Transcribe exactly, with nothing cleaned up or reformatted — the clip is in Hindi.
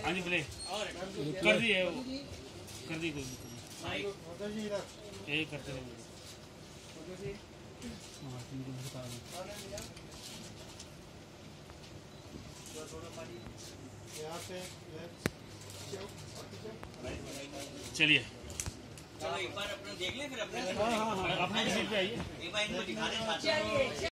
हाँ जी प्ले कर दी है वो कर दी कोई यही करते रहे चलिए चलो एक बार अपने देख लें फिर अपने हाँ हाँ हाँ अपने सीट पे आइए एक बार इनको दिखा दें।